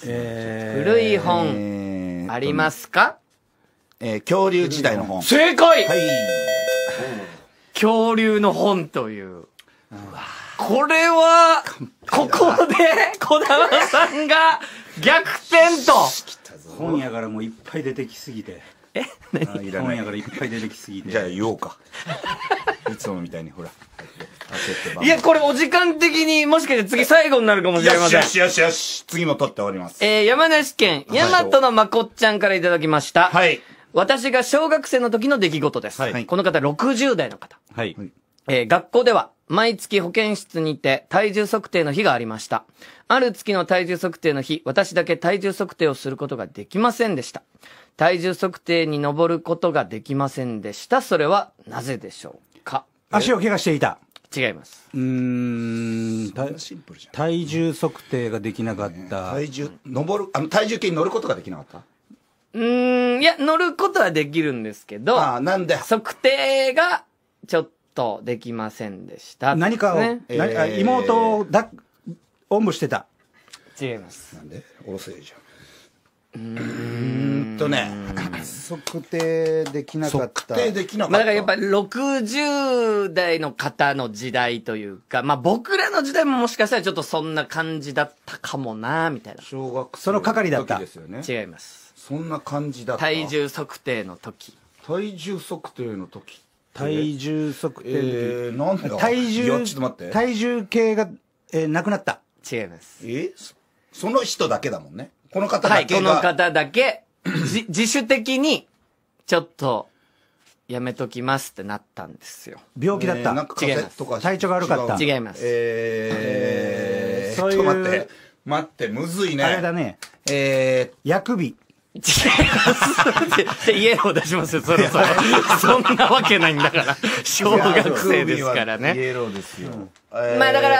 えー、古い本、えー、ありますか？ えー、恐竜時代の本。 正解！ はい。 恐竜の本という。これは、ここで、児玉さんが逆転と。 本屋からもういっぱい出てきすぎて。 え何？本屋からいっぱい出てきすぎて。 じゃあ言おうか。いつもみたいに、ほら。 いや、これお時間的にもしかして次最後になるかもしれません。 よしよしよし。次も取っております。 えー、山梨県、大和のまこっちゃんからいただきました。 はい。 私が小学生の時の出来事です。はい、この方ろくじゅう代の方。 はい。 えー、学校では毎月保健室にて体重測定の日がありました。ある月の体重測定の日、私だけ体重測定をすることができませんでした。体重測定に登ることができませんでした。それはなぜでしょうか？ 足を怪我していた。 違います。 うーん、シンプルじゃん。体重測定ができなかった。 体重、登る、あの、体重計に乗ることができなかった？ うーん、いや、乗ることはできるんですけど、 ああ、なんで測定がちょっとできませんでした、 ね。何かを、えー、妹をだおんぶしてた。 違います。 なんでおろせいじゃん。うーんとね、 測定できなかった。 測定できなかった。 まあだからやっぱりろくじゅう代の方の時代というか、まあ僕らの時代ももしかしたらちょっとそんな感じだったかもなみたいな。 小学生その係だった。 ですよね。 違います。 そんな感じだった。 体重測定の時。 体重測定の時。 体重測定の時。 えー、なんだ体重、 ちょっと待って。 体重計が、えー、なくなった。 違います。 えそ、その人だけだもんね。この方だけが。 はい、この方だけ、じ自主的に、ちょっと、やめときますってなったんですよ。 病気だった。えー、 なんか違います。 体調が悪かった。 違います。 えー、ちょっと待って。待って、むずいね。 あれだね。 えー、 薬日。 違います。イエロー出しますよ、そろそろ。そんなわけないんだから。小学生ですからね。 イエローですよ。 うん、まあだから、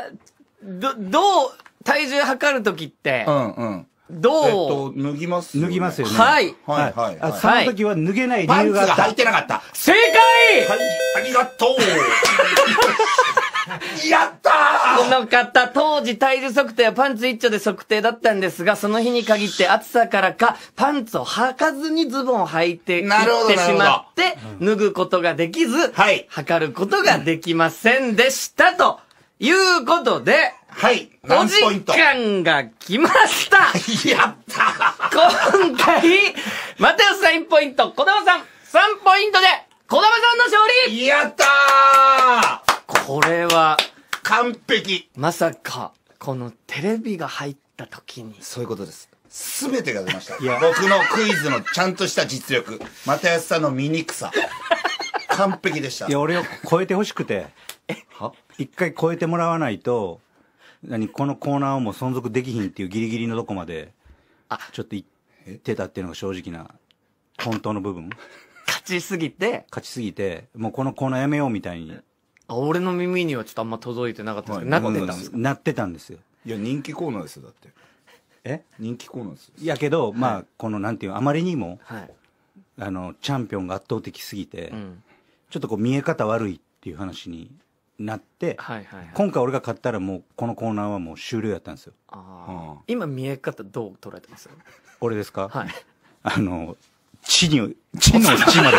ど、どう、体重測るときって、 うんうん。 どう、えっと、脱ぎます脱ぎますよね。 はい。 はいはい。 あ、その時は脱げない理由があった。 パンツが履いてなかった。 正解はい、ありがとうやったーこの方、当時体重測定はパンツ一丁で測定だったんですが、その日に限って暑さからか、パンツを履かずにズボンを履いていってしまって、脱ぐことができず、はい。測ることができませんでした。ということで、 はい。 お時間が来ましたやった今回、又吉さんいちポイント、児玉さんさんポイントで、児玉さんの勝利やったーこれは、 完璧。 まさか、このテレビが入った時に。 そういうことです。すべてが出ました。僕のクイズのちゃんとした実力。又吉さんの醜さ。完璧でした。 いや、俺を超えてほしくて。は一回超えてもらわないと、何、このコーナーをもう存続できひんっていうギリギリのとこまで、あ、ちょっといってたっていうのが正直な、本当の部分。 勝ちすぎて勝ちすぎて、もうこのコーナーやめようみたいに。 あ、俺の耳にはちょっとあんま届いてなかったんですけど、なってたんですか？ なってたんですよ。 いや、人気コーナーですよ、だって。 え人気コーナーですよ。 いやけど、まあ、このなんていう、あまりにも、 はい、 あの、チャンピオンが圧倒的すぎて、 うん、 ちょっとこう見え方悪いっていう話になって、 はいはいはい、 今回俺が勝ったらもう、このコーナーはもう終了やったんですよ。 あ、うん、今見え方どう捉えてます？ 俺ですか？ はい。 あの、地に、地の地まで。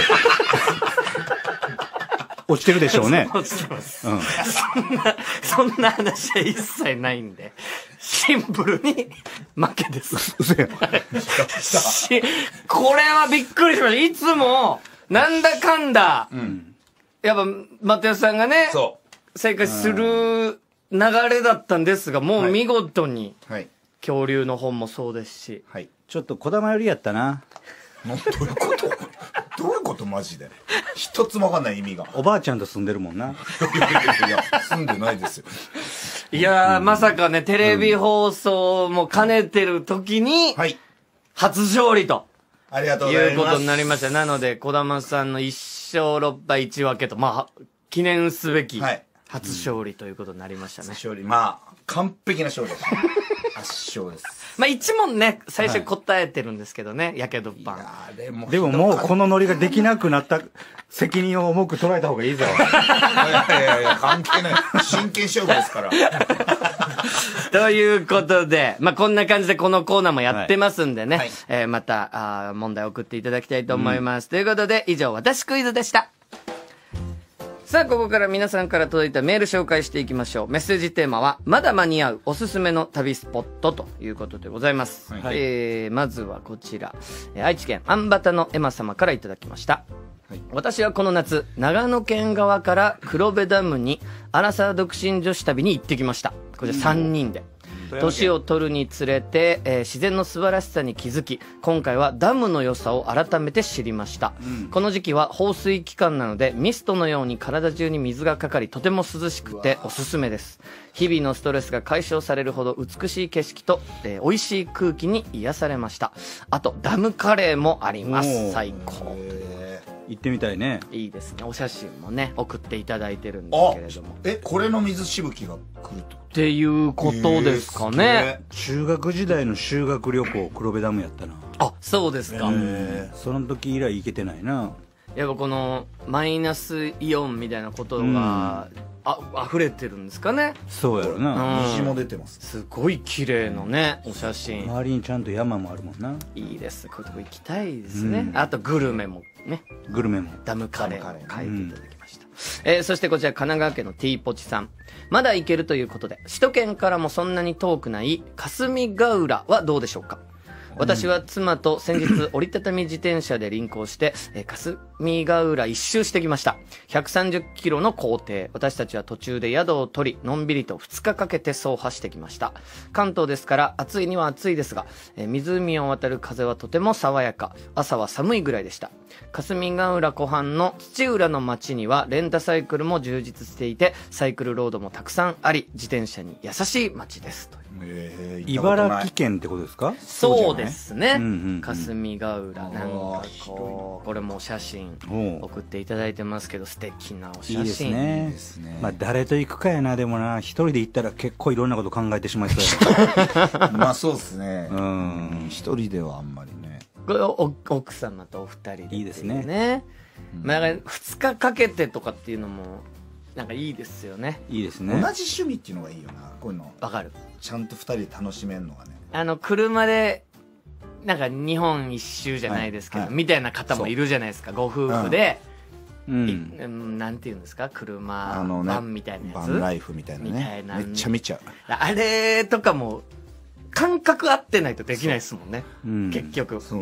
落ちてるでしょうね。 落ちてます。うん。そんな、そんな話は一切ないんで、シンプルに負けです。 うせや。 し、これはびっくりしました。いつも、なんだかんだ、うん、やっぱ、又吉さんがね、そう。正解する流れだったんですが、もう見事に、はい。恐竜の本もそうですし、 はい。ちょっとこだまよりやったな。 どういうことどういうことマジで一つもわかんない意味が。 おばあちゃんと住んでるもんな。いやいやいや、住んでないですよ。 いやー、うん、まさかね、テレビ放送も兼ねてる時に、はい。初勝利と。 ありがとうございます。 いうことになりました。なので、児玉さんの一勝六敗一分けと、まあ、記念すべき、初勝利ということになりましたね。 初勝利。まあ、完璧な勝利です。圧勝です。 まあ一問ね、最初答えてるんですけどね、やけどパン。でも、でももうこのノリができなくなった責任を重く捉えた方がいいぞ。いやいやいや、関係ない。真剣勝負ですから。 ということで、まあこんな感じでこのコーナーもやってますんでね、はい、えー、またあ問題を送っていただきたいと思います。うん、ということで、以上、私クイズでした。さあ、ここから皆さんから届いたメール紹介していきましょう。メッセージテーマは、まだ間に合うおすすめの旅スポットということでございます。はい、えー、まずはこちら、愛知県あんばたのエマ様からいただきました。はい、私はこの夏、長野県側から黒部ダムにアラサー独身女子旅に行ってきました。これさんにんで。年を取るにつれて、えー、自然の素晴らしさに気づき、今回はダムの良さを改めて知りました、うん、この時期は放水期間なのでミストのように体中に水がかかり、とても涼しくておすすめです。日々のストレスが解消されるほど美しい景色と、えー、美味しい空気に癒されました。あとダムカレーもあります。最高。 行ってみたいね。 いいですね。お写真もね送っていただいてるんですけれども、 え、これの水しぶきが来るとっていうことですかね。 えー、中学時代の修学旅行黒部ダムやったな。 あ、そうですか。 えー、その時以来行けてないな。 やっぱこのマイナスイオンみたいなことが、うん、あ溢れてるんですかね。 そうやろな、 うん、虹も出てます。 すごい綺麗なね、お写真。 周りにちゃんと山もあるもんな。 いいです。こういうとこ行きたいですね、うん、あとグルメもね。 グルメもダムカレーを書いていただきました、うん、えー、そしてこちら神奈川県の T ポチさん、まだ行けるということで首都圏からもそんなに遠くない霞ヶ浦はどうでしょうか。私は妻と先日折りたたみ自転車で輪行して、えー、霞ヶ浦一周してきました。ひゃくさんじゅっキロの行程。私たちは途中で宿を取り、のんびりとふつかかけて走破してきました。関東ですから暑いには暑いですが、えー、湖を渡る風はとても爽やか。朝は寒いぐらいでした。霞ヶ浦湖畔の土浦の町にはレンタサイクルも充実していて、サイクルロードもたくさんあり、自転車に優しい町ですと。 えー、茨城県ってことですか。 そうですね、うんうんうん、霞ヶ浦なんかこうこれも写真送っていただいてますけど、素敵なお写真。いいですね。 いいですね。まあ誰と行くかやな。でもな、一人で行ったら結構いろんなこと考えてしまいそうやまあそうですね、うん、一人ではあんまりね。 これお奥様とお二人で、ね、 いいですね、 うん、まあ、ふつかかけてとかっていうのもなんかいいですよね。 いいですね。 同じ趣味っていうのがいいよな。こういうのわかる。 ちゃんとふたりで楽しめるのがね。 あの車でなんか日本一周じゃないですけど、はいはい、みたいな方もいるじゃないですか。ご夫婦で、うん、なんていうんですか、車あの、ね、 バンみたいなやつ、 バンライフみたいなね、みたいなめっちゃ見ちゃう。 あれとかも感覚合ってないとできないですもんね、うん、結局。 そうなんだよ。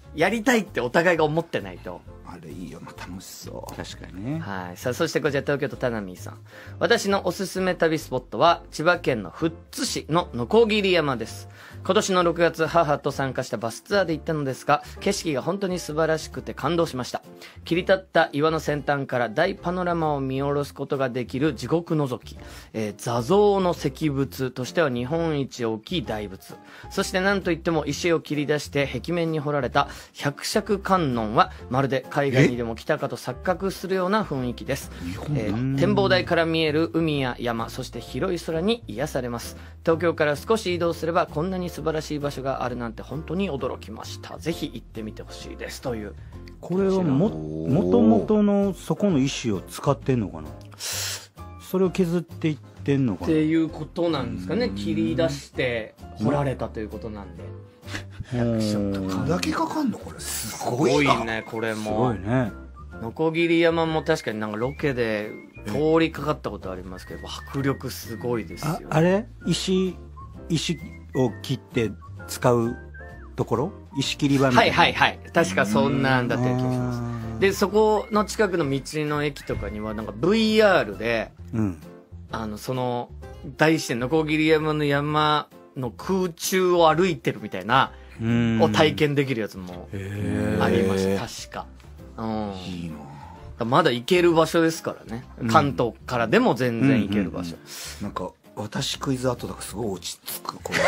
やりたいってお互いが思ってないと。 あれいいよな、楽しそう。 確かにね。 はい。さあ、そしてこちら東京都タナミーさん。私のおすすめ旅スポットは、千葉県の富津市の鋸山です。今年のろくがつ、母と参加したバスツアーで行ったのですが、景色が本当に素晴らしくて感動しました。切り立った岩の先端から大パノラマを見下ろすことができる地獄覗き、えー、座像の石仏としては日本一大きい大仏。そして何といっても石を切り出して壁面に彫られた百尺観音は、まるで海外にでも来たかと錯覚するような雰囲気です。えー、展望台から見える海や山、そして広い空に癒されます。東京から少し移動すればこんなに素晴らしい場所があるなんて本当に驚きました。ぜひ行ってみてほしいですという。 これはももともとのそこの石を使ってんのかな。それを削っていってんのかなっていうことなんですかね。切り出して彫られたということなんで。 これだけかかんのこれすごいな。 すごいねこれも。 すごいね。 鋸山も確かになんかロケで通りかかったことありますけど、迫力すごいですよ、ね、 あ, あれ石石を切って使うところ、石切り場みたいな。 はいはいはい。確かそんなんだった気がします。で、そこの近くの道の駅とかにはなんか ブイアール で、うん、あの、その、大自然、鋸山の山の空中を歩いてるみたいな、を体験できるやつもありました、確か。うん。いいな。まだ行ける場所ですからね。関東からでも全然行ける場所。 なんか、私クイズ後だからすごい落ち着く、この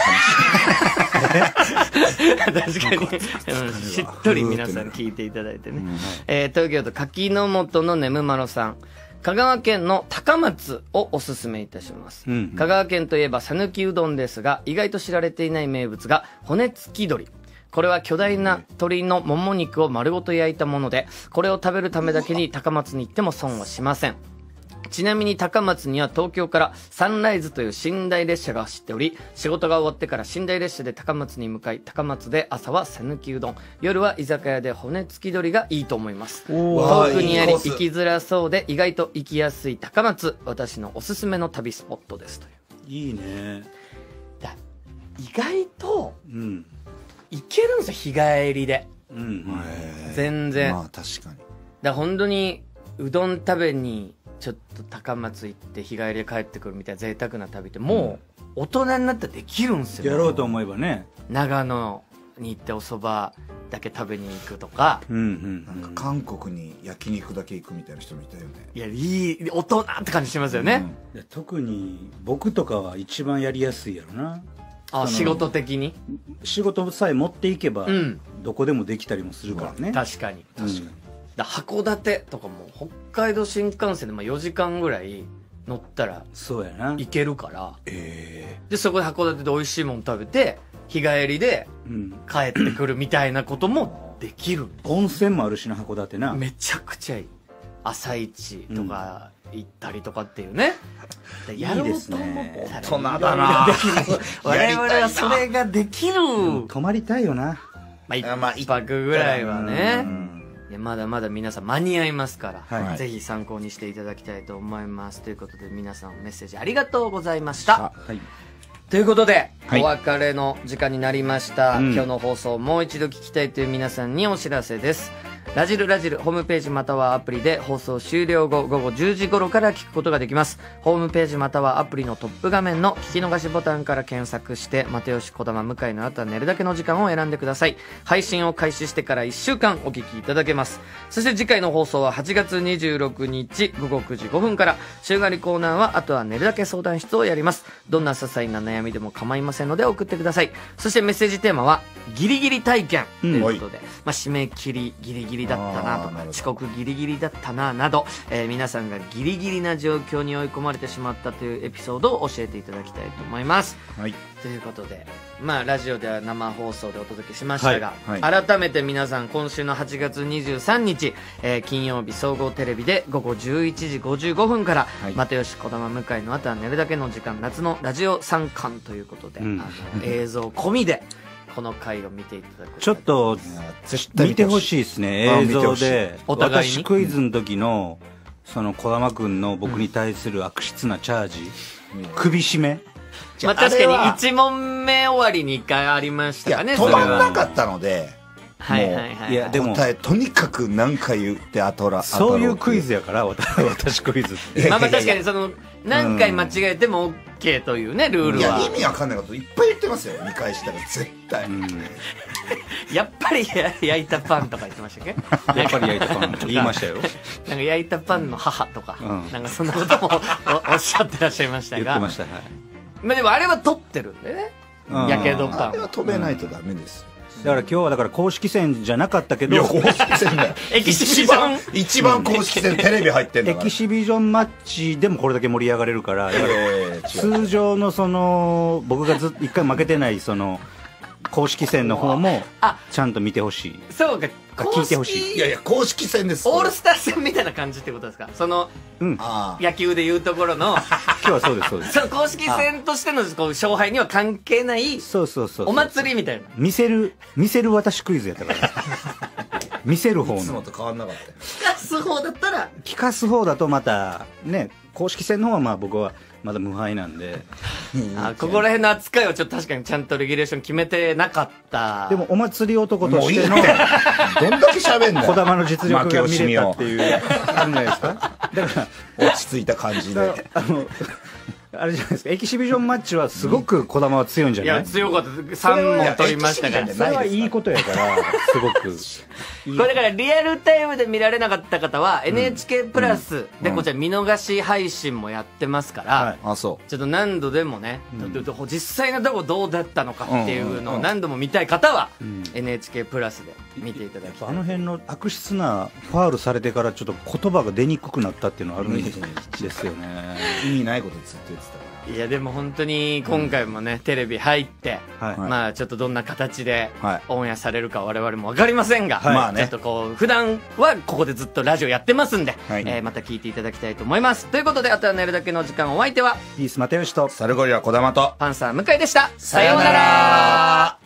話。 確かに、しっとり皆さん聞いていただいてね。うん、えー、東京都柿の本のねむまろさん。香川県の高松をおすすめいたします。うんうん、香川県といえば讃岐うどんですが、意外と知られていない名物が骨付き鶏。これは巨大な鶏のもも肉を丸ごと焼いたもので、これを食べるためだけに高松に行っても損はしません。ちなみに高松には東京からサンライズという寝台列車が走っており、仕事が終わってから寝台列車で高松に向かい、高松で朝は讃岐うどん、夜は居酒屋で骨付き鶏がいいと思います。遠くにあり行きづらそうで意外と行きやすい高松、私のおすすめの旅スポットですという。 いいね。 だ意外と、うん、行けるんですよ、日帰りで。うん、全然。 まあ確かに。 だ本当にうどん食べにちょっと高松行って日帰りで帰ってくるみたいな贅沢な旅ってもう大人になったらできるんですよ。 やろうと思えばね。 長野に行ってお蕎麦だけ食べに行くとか、うんうん、 なんか韓国に焼肉だけ行くみたいな人もいたよね。 いや、いい大人って感じしますよね、 うん、特に僕とかは一番やりやすいやろな。 あ、仕事的に仕事さえ持っていけば、うん、どこでもできたりもするからね。 確かに確かに、うん、だ函館とかも北海道新幹線でまあよじかんぐらい乗ったらそうやな行けるから、えー、でそこで函館で美味しいもの食べて日帰りで帰ってくるみたいなこともできるんです、 うん、温泉もあるしな、函館な。 めちゃくちゃいい。朝市とか行ったりとかっていうね、うん、やろうと思ったら大人だな我々はそれができる。 泊まりたいよな。 まあ一泊ぐらいはね、いやまだまだ皆さん間に合いますから、はい、ぜひ参考にしていただきたいと思います。ということで皆さんメッセージありがとうございました。はい、ということで、はい、お別れの時間になりました、うん、今日の放送をもう一度聞きたいという皆さんにお知らせです。ラジルラジルホームページまたはアプリで放送終了後午後じゅうじ頃から聞くことができます。ホームページまたはアプリのトップ画面の聞き逃しボタンから検索して又吉児玉向井のあとは寝るだけの時間を選んでください。配信を開始してからいっしゅうかんお聞きいただけます。そして次回の放送ははちがつにじゅうろくにち午後くじごふんから、週替わりコーナーはあとは寝るだけ相談室をやります。どんな些細な悩みでも構いませんので送ってください。そしてメッセージテーマはギリギリ体験ということで、うん、まあ、締め切りギリギリだったなとか遅刻ギリギリだったななど、えー、皆さんがギリギリな状況に追い込まれてしまったというエピソードを教えていただきたいと思います、はい、ということで、まあラジオでは生放送でお届けしましたが、はいはい、改めて皆さん今週のはちがつにじゅうさんにち、えー、金曜日総合テレビで午後じゅういちじごじゅうごふんから、はい、又吉児玉向井のあとは寝るだけの時間夏のラジオさんかんということで、うん、あの映像込みでこの回を見ていただく。 ちょっと見てほしいですね、映像で。 お互いに私クイズの時のその児玉君の僕に対する悪質なチャージ、うん、首絞め、 まあ確かにいち問目終わりにいっかいありましたかね。 止まんなかったのではいはいはい。 いや、でも、答え、とにかく何回言って当たら、 そういうクイズやから、私クイズって。 まあまあ確かに、その、何回間違えても OK というね、ルールは。 いや、意味わかんないこといっぱい言ってますよ、にかいしたら、絶対。 やっぱり焼いたパンとか言ってましたっけ？ やっぱり焼いたパン言いましたよ。 なんか焼いたパンの母とか、なんかそんなこともおっしゃってらっしゃいましたが。 言ってました、はい。 まあでもあれは取ってるんでね。やけどパン。 あれは飛べないとダメですよ。 だから今日はだから公式戦じゃなかったけど、 いや公式戦だよ。 エキシビジョン一番公式戦テレビ入ってんだから。 エキシビジョンマッチでもこれだけ盛り上がれるから、だから通常のその僕がずっと一回負けてないその公式戦の方もちゃんと見てほしい。 そうか、 聞いてほしい。 いやいや公式戦です。 オールスター戦みたいな感じってことですか？その野球でいうところの今日はそうですそうです。 その公式戦としてのこう勝敗には関係ないそうそうそうお祭りみたいな。 見せる見せる私クイズやったから。見せる方の。いつもと変わんなかった。 聞かす方だったら聞かす方だとまたね、公式戦の方はまあ僕はまだ無敗なんで。 あ、ここら辺の扱いをちょっと確かにちゃんとレギュレーション決めてなかった。 でもお祭り男としてのどんだけ喋んの？ 児玉の実力が見れたっていうあるじゃないですか。だから落ち着いた感じで。 あのあれじゃないですか、エキシビジョンマッチはすごく児玉は強いんじゃない？ いや強かった。さん問取りましたから。 それはいいことやからすごく。 これだからリアルタイムで見られなかった方は エヌエイチケー プラスでこちら見逃し配信もやってますから、 あ、そう。 ちょっと何度でもね、実際のとこどうだったのかっていうのを何度も見たい方は エヌエイチケー プラスで見ていただきたい。 あの辺の悪質なファウルされてからちょっと言葉が出にくくなったっていうのはあるんですよね。 意味ないことずっと言ってたから。 いやでも本当に今回もね、うん、テレビ入って、はい、まあちょっとどんな形でオンエアされるか我々も分かりませんが、はい、ちょっとこう普段はここでずっとラジオやってますんで、はい、えー、また聞いていただきたいと思います。ということで、あとは寝るだけの時間、お相手はピース又吉とサルゴリラ児玉とパンサー向井でした。さようなら。